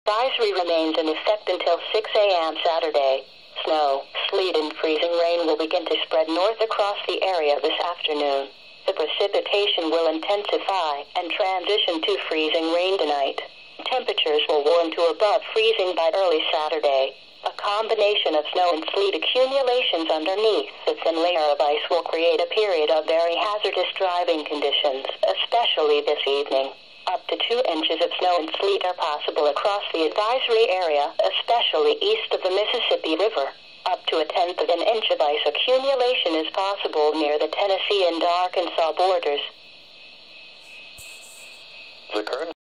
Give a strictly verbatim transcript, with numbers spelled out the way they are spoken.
Advisory remains in effect until six a m Saturday. Snow, sleet and freezing rain will begin to spread north across the area this afternoon. The precipitation will intensify and transition to freezing rain tonight. Temperatures will warm to above freezing by early Saturday. A combination of snow and sleet accumulations underneath the thin layer of ice will create a period of very hazardous driving conditions, especially this evening. Up to two inches of snow and sleet are possible across the advisory area, especially east of the Mississippi River. Up to a tenth of an inch of ice accumulation is possible near the Tennessee and Arkansas borders. The current